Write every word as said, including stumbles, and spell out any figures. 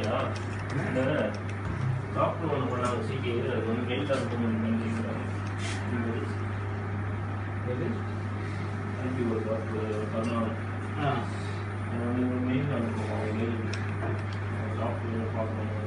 பண்ணியா இந்த டாக்டர் ஒன்று பண்ணாங்க சிடி அது வந்து மெயில் அனுப்பணும் அனுப்பி ஒரு டாக்டர் பண்ணாங்க அது வந்து மெயில் அனுப்புவோம் மெயில் டாக்டர் பார்க்கணும்